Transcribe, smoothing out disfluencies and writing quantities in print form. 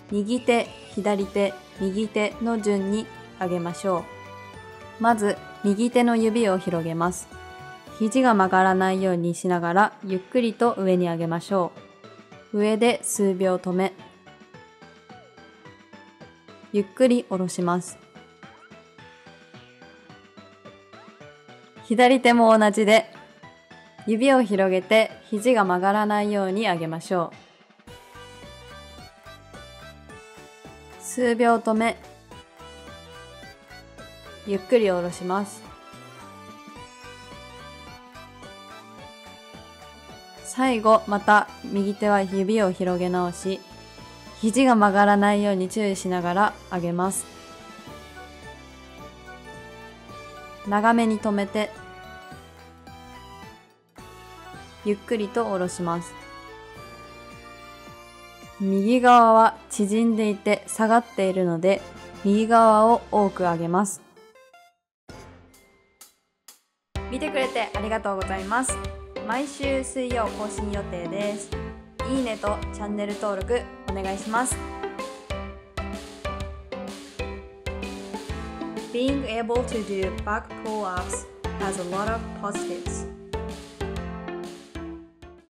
右手、左手、右手の順に上げましょう。まず、右手の指を広げます。肘が曲がらないようにしながら、ゆっくりと上に上げましょう。上で数秒止め、ゆっくり下ろします。左手も同じで、指を広げて肘が曲がらないように上げましょう。数秒止め、ゆっくり下ろします。最後、また右手は指を広げ直し、肘が曲がらないように注意しながら上げます。長めに止めて、ゆっくりと下ろします。右側は縮んでいて下がっているので、右側を多く上げます。見てくれてありがとうございます。毎週水曜更新予定です。いいねとチャンネル登録お願いします。Being able to do back pull-ups has a lot of positives.